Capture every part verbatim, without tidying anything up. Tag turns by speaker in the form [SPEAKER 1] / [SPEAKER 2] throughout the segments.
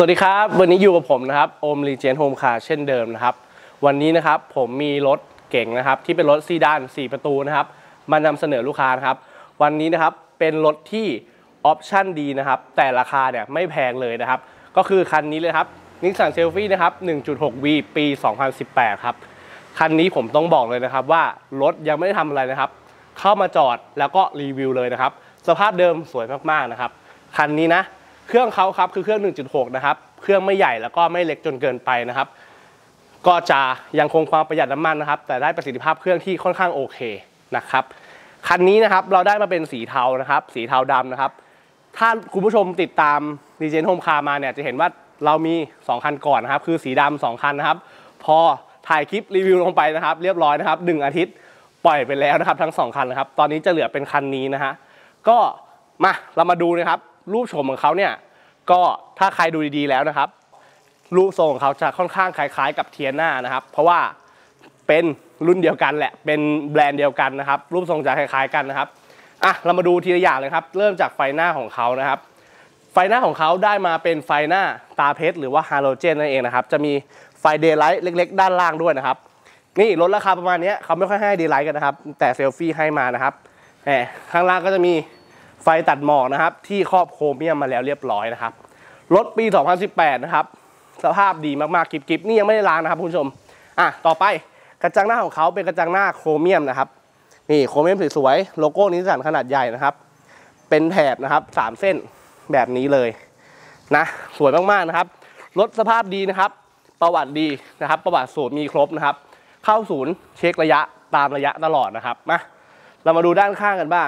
[SPEAKER 1] วัสดีครับวันนี้อยู่กับผมนะครับโอมรีเจนโฮมคาร์เช่นเดิมนะครับวันนี้นะครับผมมีรถเก๋งนะครับที่เป็นรถซีดานสี่ประตูนะครับมานำเสนอลูกค้านะครับวันนี้นะครับเป็นรถที่ออปชั่นดีนะครับแต่ราคาเนี่ยไม่แพงเลยนะครับก็คือคันนี้เลยครับ Nissan Selfie นะครับ หนึ่งจุดหก วี ปี สองพันสิบแปด ครับคันนี้ผมต้องบอกเลยนะครับว่ารถยังไม่ได้ทำอะไรนะครับเข้ามาจอดแล้วก็รีวิวเลยนะครับสภาพเดิมสวยมากๆนะครับคันนี้นะเครื่องเขาครับคือเครื่อง หนึ่งจุดหก นะครับเครื่องไม่ใหญ่แล้วก็ไม่เล็กจนเกินไปนะครับก็จะยังคงความประหยัดน้ำมันนะครับแต่ได้ประสิทธิภาพเครื่องที่ค่อนข้างโอเคนะครับคันนี้นะครับเราได้มาเป็นสีเทานะครับสีเทาดำนะครับถ้าคุณผู้ชมติดตามดีเจนโฮมคาร์มาเนี่ยจะเห็นว่าเรามีสองคันก่อนนะครับคือสีดำสองคันนะครับพอถ่ายคลิปรีวิวลงไปนะครับเรียบร้อยนะครับหนึ่งอาทิตย์ปล่อยไปแล้วนะครับทั้งสองคันนะครับตอนนี้จะเหลือเป็นคันนี้นะฮะก็มาเรามาดูนะครับรูปโฉมของเขาเนี่ยก็ถ้าใครดูดีๆแล้วนะครับรูปทรงของเขาจะค่อนข้างคล้ายๆกับเทียน่านะครับเพราะว่าเป็นรุ่นเดียวกันแหละเป็นแบรนด์เดียวกันนะครับรูปทรงจะคล้ายๆกันนะครับอ่ะเรามาดูทีละอย่างเลยครับเริ่มจากไฟหน้าของเขานะครับไฟหน้าของเขาได้มาเป็นไฟหน้าตาเพชรหรือว่าฮาโลเจนนั่นเองนะครับจะมีไฟเดย์ไลท์เล็กๆด้านล่างด้วยนะครับนี่ลดราคาประมาณนี้เขาไม่ค่อยให้เดย์ไลท์กันนะครับแต่เซลฟี่ให้มานะครับแหมข้างล่างก็จะมีไฟตัดหมอกนะครับที่ครอบโครเมียมมาแล้วเรียบร้อยนะครับรถปี สองพันสิบแปด นะครับสภาพดีมากๆกริบๆนี่ยังไม่ได้ล้างนะครับคุณผู้ชมอ่ะต่อไปกระจังหน้าของเขาเป็นกระจังหน้าโครเมียมนะครับนี่โครเมียมสวยๆโลโก้นิสสันขนาดใหญ่นะครับเป็นแถบนะครับสามเส้นแบบนี้เลยนะสวยมากๆนะครับรถสภาพดีนะครับประวัติดีนะครับประวัติศูนย์มีครบนะครับเข้าศูนย์เช็คระยะตามระยะตลอดนะครับมาเรามาดูด้านข้างกันบ้าง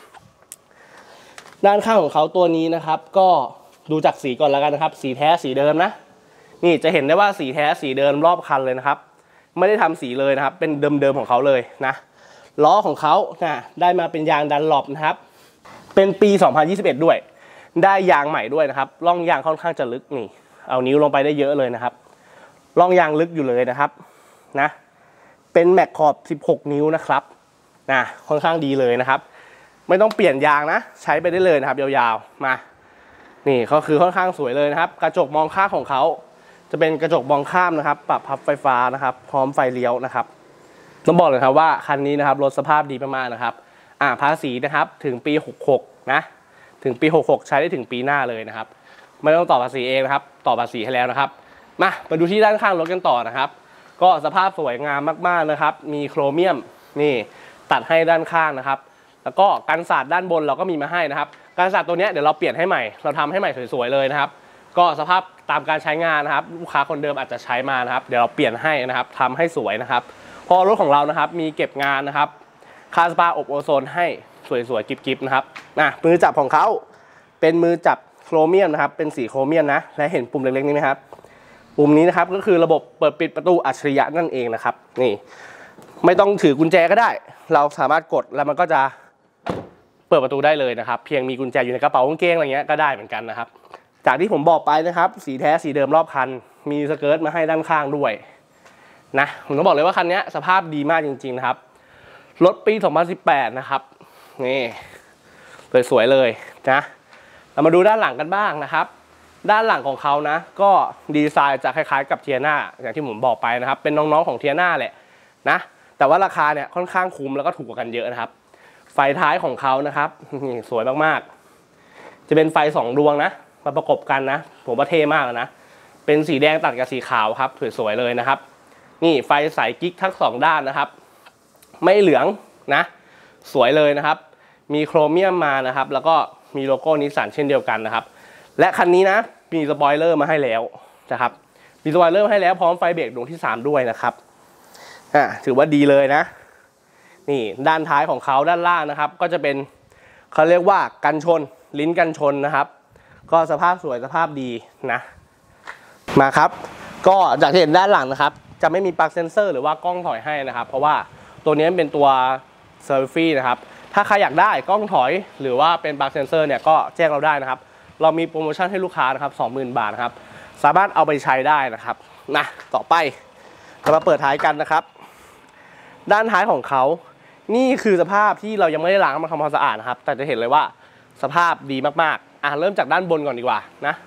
[SPEAKER 1] ด้านข้างของเขาตัวนี้นะครับก็ดูจากสีก่อนแล้วกันนะครับสีแท้สีเดิมนะนี่จะเห็นได้ว่าสีแท้สีเดิมรอบคันเลยนะครับไม่ได้ทำสีเลยนะครับเป็นเดิมๆของเขาเลยนะล้อของเขานะได้มาเป็นยางดันลอปนะครับเป็นปี สองพันยี่สิบเอ็ด ด้วยได้ยางใหม่ด้วยนะครับร่องยางค่อนข้างจะลึกนี่เอานิ้วลงไปได้เยอะเลยนะครับร่องยางลึกอยู่เลยนะครับนะเป็นแม็กขอบสิบหกนิ้วนะครับนะค่อนข้างดีเลยนะครับไม่ต้องเปลี่ยนยางนะใช้ไปได้เลยนะครับยาวๆมานี่ก็คือค่อนข้างสวยเลยนะครับกระจกมองข้างของเขาจะเป็นกระจกมองข้ามนะครับปรับพับไฟฟ้านะครับพร้อมไฟเลี้ยวนะครับต้องบอกเลยครับว่าคันนี้นะครับรถสภาพดีมากๆนะครับอ่าภาษีนะครับถึงปีหกสิบหกนะถึงปีหกสิบหกใช้ได้ถึงปีหน้าเลยนะครับไม่ต้องต่อภาษีเองนะครับต่อภาษีให้แล้วนะครับมามาดูที่ด้านข้างรถกันต่อนะครับก็สภาพสวยงามมากๆนะครับมีโครเมียมนี่ตัดให้ด้านข้างนะครับแล้วก็กันสาดด้านบนเราก็มีมาให้นะครับกันสาดตัวนี้เดี๋ยวเราเปลี่ยนให้ใหม่เราทำให้ใหม่สวยๆเลยนะครับก็สภาพตามการใช้งานนะครับลูกค้าคนเดิมอาจจะใช้มานะครับเดี๋ยวเราเปลี่ยนให้นะครับทำให้สวยนะครับพอรถของเรานะครับมีเก็บงานนะครับคาสปาอบโอโซนให้สวยๆกิ๊บๆนะครับนะมือจับของเขาเป็นมือจับโครเมียมนะครับเป็นสีโครเมียมนะและเห็นปุ่มเล็กๆนี้ไหมครับปุ่มนี้นะครับก็คือระบบเปิดปิดประตูอัจฉริยะนั่นเองนะครับนี่ไม่ต้องถือกุญแจก็ได้เราสามารถกดแล้วมันก็จะเปิดประตูได้เลยนะครับเพียงมีกุญแจอยู่ในกระเป๋ากางเกงอะไรเงี้ยก็ได้เหมือนกันนะครับจากที่ผมบอกไปนะครับสีแท้สีเดิมรอบคันมีสเกิร์ตมาให้ด้านข้างด้วยนะผมต้องบอกเลยว่าคันนี้สภาพดีมากจริงๆนะครับรถปี สองพันสิบแปด นะครับนี่สวยๆเลยนะเรามาดูด้านหลังกันบ้างนะครับด้านหลังของเขานะก็ดีไซน์จะคล้ายๆกับเทียน่าอย่างที่ผมบอกไปนะครับเป็นน้องๆของเทียน่าแหละนะแต่ว่าราคาเนี่ยค่อนข้างคุ้มแล้วก็ถูกกว่ากันเยอะนะครับไฟท้ายของเขานะครับสวยมากๆจะเป็นไฟสองดวงนะมาประกบกันนะผมว่าเท่มากนะเป็นสีแดงตัดกับสีขาวครับสวยๆเลยนะครับนี่ไฟใสกิ๊กทั้งสองด้านนะครับไม่เหลืองนะสวยเลยนะครับมีโครเมียมมานะครับแล้วก็มีโลโก้นิสสันเช่นเดียวกันนะครับและคันนี้นะมีสปอยเลอร์มาให้แล้วนะครับมีสปอยเลอร์มาให้แล้วพร้อมไฟเบรกดวงที่สามด้วยนะครับอ่าถือว่าดีเลยนะนี่ด้านท้ายของเขาด้านล่างนะครับก็จะเป็นเขาเรียกว่ากันชนลิ้นกันชนนะครับก็สภาพสวยสภาพดีนะมาครับก็จากที่เห็นด้านหลังนะครับจะไม่มีปลั๊กเซนเซอร์หรือว่ากล้องถอยให้นะครับเพราะว่าตัวนี้เป็นตัวเซลฟี่นะครับถ้าใครอยากได้กล้องถอยหรือว่าเป็นปลั๊กเซนเซอร์เนี่ยก็แจ้งเราได้นะครับเรามีโปรโมชั่นให้ลูกค้านะครับ สองหมื่น บาทครับสามารถเอาไปใช้ได้นะครับนะต่อไปเรามาเปิดท้ายกันนะครับด้านท้ายของเขานี่คือสภาพที่เรายังไม่ได้ล้างมาทำความสะอาดนะครับแต่จะเห็นเลยว่าสภาพดีมากๆอ่ะเริ่มจากด้านบนก่อนดีกว่านะ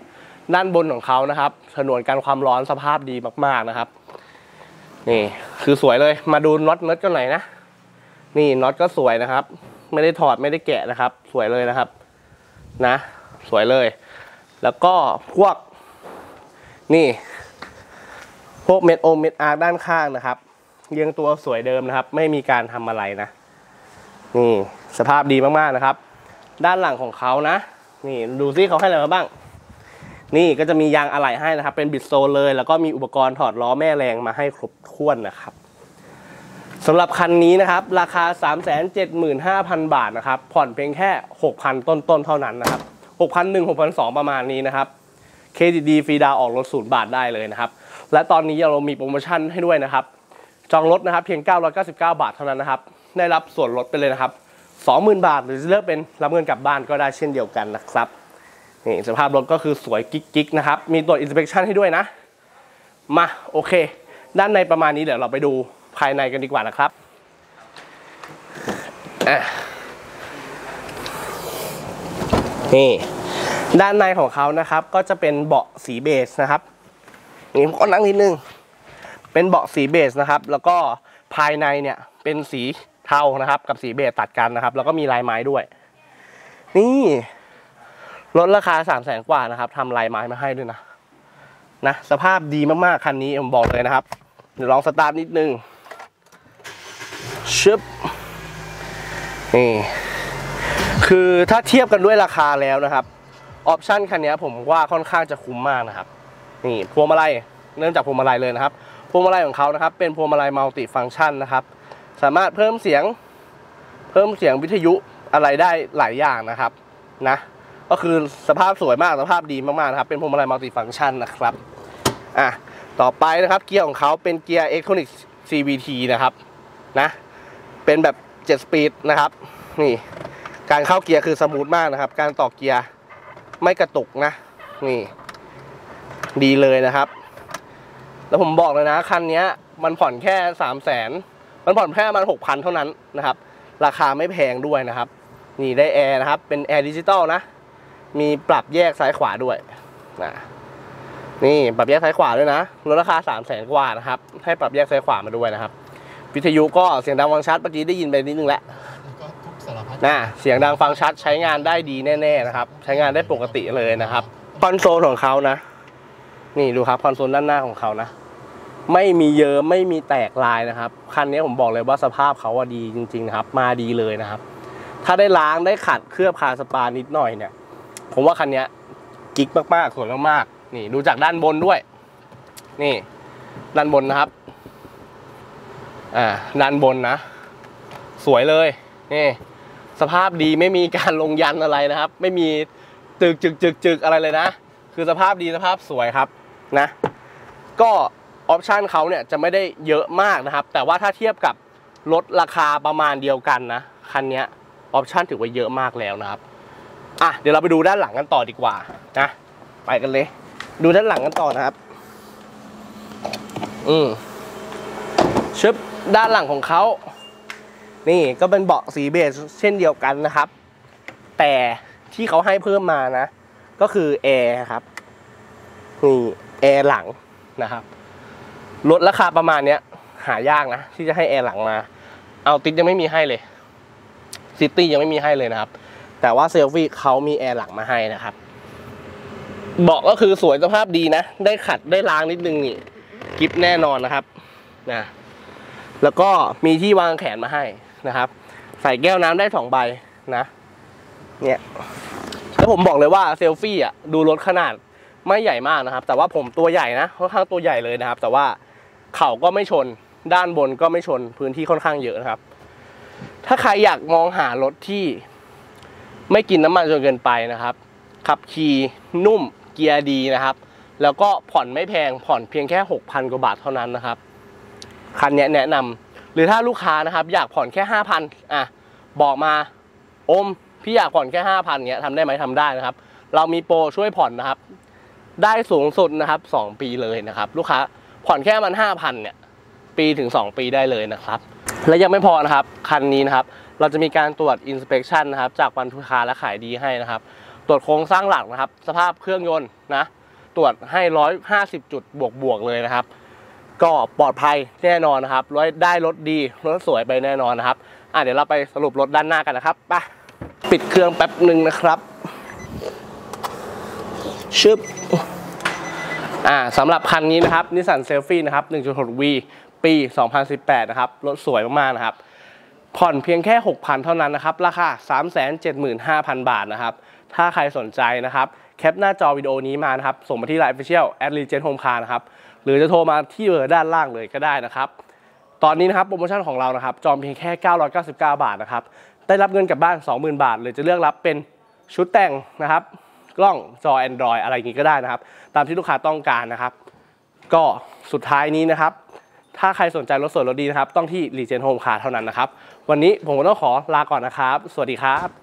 [SPEAKER 1] ด้านบนของเขานะครับฉนวนกันความร้อนสภาพดีมากๆนะครับนี่คือสวยเลยมาดูน็อตน็อตกันหน่อยนะนี่น็อตก็สวยนะครับไม่ได้ถอดไม่ได้แกะนะครับสวยเลยนะครับนะสวยเลยแล้วก็พวกนี่พวกเม็ดโอเม็ดอาร์ด้านข้างนะครับเรียงตัวสวยเดิมนะครับไม่มีการทำอะไรนะนี่สภาพดีมากๆนะครับด้านหลังของเขานะนี่ดูซิเขาให้อะไรมาบ้างนี่ก็จะมียางอะไหล่ให้นะครับเป็นบิดโซลเลยแล้วก็มีอุปกรณ์ถอดล้อแม่แรงมาให้ครบถ้วนนะครับสำหรับคันนี้นะครับราคา สามแสนเจ็ดหมื่นห้าพัน บาทนะครับผ่อนเพียงแค่ หกพัน ต้นๆเท่านั้นนะครับ หกพันหนึ่งร้อย หกพันสองร้อย ประมาณนี้นะครับเครดิตดีฟรีดาวออกรถศูนย์บาทได้เลยนะครับและตอนนี้เรามีโปรโมชั่นให้ด้วยนะครับจองรถนะครับเพียงเก้าร้อยเก้าสิบเก้าบาทเท่านั้นนะครับได้รับส่วนลดไปเลยนะครับ สองหมื่น บาทหรือจะเลือกเป็นรับเงินกลับบ้านก็ได้เช่นเดียวกันนะครับนี่สภาพรถก็คือสวยกิ๊กๆนะครับมีตรวจ inspection ให้ด้วยนะมาโอเคด้านในประมาณนี้เดี๋ยวเราไปดูภายในกันดีกว่านะครับนี่ด้านในของเขานะครับก็จะเป็นเบาะสีเบจนะครับนี่ผมก็นั่งนิดนึงเป็นเบาะสีเบจนะครับแล้วก็ภายในเนี่ยเป็นสีเทานะครับกับสีเบจตัดกันนะครับแล้วก็มีลายไม้ด้วยนี่รถราคาสามแสนกว่านะครับทำลายไม้มาให้ด้วยนะนะสภาพดีมากๆคันนี้ผมบอกเลยนะครับเดี๋ยวลองสตาร์ทนิดนึงชึบนี่คือถ้าเทียบกันด้วยราคาแล้วนะครับออปชั่นคันนี้ผมว่าค่อนข้างจะคุ้มมากนะครับนี่พวงมาลัยเริ่มจากพวงมาลัยเลยนะครับพวงมาลัยของเขานะครับเป็นพวงมาลัยมัลติฟังก์ชันนะครับสามารถเพิ่มเสียงเพิ่มเสียงวิทยุอะไรได้หลายอย่างนะครับนะก็คือสภาพสวยมากสภาพดีมากๆนะครับเป็นพวงมาลัยมัลติฟังก์ชันนะครับอ่ะต่อไปนะครับเกียร์ของเขาเป็นเกียร์ Electronic ซี วี ที นะครับนะเป็นแบบเจ็ดสปีดนะครับนี่การเข้าเกียร์คือสมูทมากนะครับการต่อเกียร์ไม่กระตุกนะนี่ดีเลยนะครับแล้วผมบอกเลยนะคันนี้มันผ่อนแค่สามแสนมันผ่อนแค่ประมาณหกพันเท่านั้นนะครับราคาไม่แพงด้วยนะครับนี่ได้แอร์นะครับเป็นแอร์ดิจิตอลนะมีปรับแยกซ้ายขวาด้วยนะนี่ปรับแยกซ้ายขวาด้วยนะรถราคาสามแสนกว่านะครับให้ปรับแยกซ้ายขวามาด้วยนะครับวิทยุก็เสียงดังฟังชัดเมื่อกี้ได้ยินไปนิดนึงแล้วนะเสียงดังฟังชัดใช้งานได้ดีแน่ๆนะครับใช้งานได้ปกติเลยนะครับคอนโซลของเขานะนี่ดูครับคอนโซลด้านหน้าของเขานะไม่มีเยอะไม่มีแตกลายนะครับคันนี้ผมบอกเลยว่าสภาพเขาดีจริงๆนะครับมาดีเลยนะครับถ้าได้ล้างได้ขัดเคลือบคาสปานิดหน่อยเนี่ยผมว่าคันนี้กิ๊กมากๆสวยมากๆนี่ดูจากด้านบนด้วยนี่ด้านบนนะครับอ่าด้านบนนะสวยเลยนี่สภาพดีไม่มีการลงยันอะไรนะครับไม่มีตึกจึกจึกจึกอะไรเลยนะคือสภาพดีสภาพสวยครับนะก็ออปชันเขาเนี่ยจะไม่ได้เยอะมากนะครับแต่ว่าถ้าเทียบกับรถราคาประมาณเดียวกันนะคันนี้ออปชันถือว่าเยอะมากแล้วนะครับอ่ะเดี๋ยวเราไปดูด้านหลังกันต่อดีกว่านะไปกันเลยดูด้านหลังกันต่อนะครับอืมชึบด้านหลังของเขานี่ก็เป็นเบาะสีเบจเช่นเดียวกันนะครับแต่ที่เขาให้เพิ่มมานะก็คือแอร์ครับนี่แอร์หลังนะครับรถราคาประมาณเนี้ยหายากนะที่จะให้แอร์หลังมาเอาติดยังไม่มีให้เลยซิตี้ยังไม่มีให้เลยนะครับแต่ว่าเซลฟี่เขามีแอร์หลังมาให้นะครับเบาะก็คือสวยสภาพดีนะได้ขัดได้ล้างนิดนึงนี่กิฟแน่นอนนะครับนะแล้วก็มีที่วางแขนมาให้นะครับใส่แก้วน้ำได้สองใบนะเนี่ยแล้วผมบอกเลยว่าเซลฟี่อ่ะดูรถขนาดไม่ใหญ่มากนะครับแต่ว่าผมตัวใหญ่นะค่อนข้างตัวใหญ่เลยนะครับแต่ว่าเข่าก็ไม่ชนด้านบนก็ไม่ชนพื้นที่ค่อนข้างเยอะนะครับถ้าใครอยากมองหารถที่ไม่กินน้ำมันจนเกินไปนะครับขับขี่นุ่มเกียร์ดีนะครับแล้วก็ผ่อนไม่แพงผ่อนเพียงแค่ หกพัน กว่าบาทเท่านั้นนะครับคันนี้แนะนำหรือถ้าลูกค้านะครับอยากผ่อนแค่ ห้าพัน อ่ะบอกมาโอมพี่อยากผ่อนแค่ ห้าพัน เงี้ยทำได้ไหมทำได้นะครับเรามีโปรช่วยผ่อนนะครับได้สูงสุดนะครับสองปีเลยนะครับลูกค้าผ่อนแค่มัน ห้าพัน เนี่ยปีถึงสองปีได้เลยนะครับและยังไม่พอนะครับคันนี้นะครับเราจะมีการตรวจ inspection นะครับจากวันลูกค้าและขายดีให้นะครับตรวจโครงสร้างหลักนะครับสภาพเครื่องยนต์นะตรวจให้หนึ่งร้อยห้าสิบจุดบวกๆเลยนะครับก็ปลอดภัยแน่นอนนะครับร้อยได้รถดีรถสวยไปแน่นอนนะครับอ่ะเดี๋ยวเราไปสรุปรถด้านหน้ากันนะครับไปปิดเครื่องแป๊บหนึ่งนะครับชึบอ่าสำหรับคันนี้นะครับนิสสันเซลฟี่นะครับ หนึ่งจุดหก วี ปีสองพันสิบแปดนะครับรถสวยมากๆนะครับผ่อนเพียงแค่ หกพัน เท่านั้นนะครับราคา สามแสนเจ็ดหมื่นห้าพัน บาทนะครับถ้าใครสนใจนะครับแคปหน้าจอวิดีโอนี้มานะครับส่งมาที่ ไลน์ Official แอด รีเจนต์ โฮมคาร์ นะครับหรือจะโทรมาที่เบอร์ด้านล่างเลยก็ได้นะครับตอนนี้นะครับโปรโมชั่นของเรานะครับจองเพียงแค่เก้าร้อยเก้าสิบเก้าบาทนะครับได้รับเงินกลับบ้าน สองหมื่น บาทหรือจะเลือกรับเป็นชุดแต่งนะครับกล้องจอ Android อะไรอย่างนี้ก็ได้นะครับตามที่ลูกค้าต้องการนะครับก็สุดท้ายนี้นะครับถ้าใครสนใจรถสวยรถดีนะครับต้องที่ รีเจนต์ โฮมคาร์ เท่านั้นนะครับวันนี้ผมก็ต้องขอลาก่อนนะครับสวัสดีครับ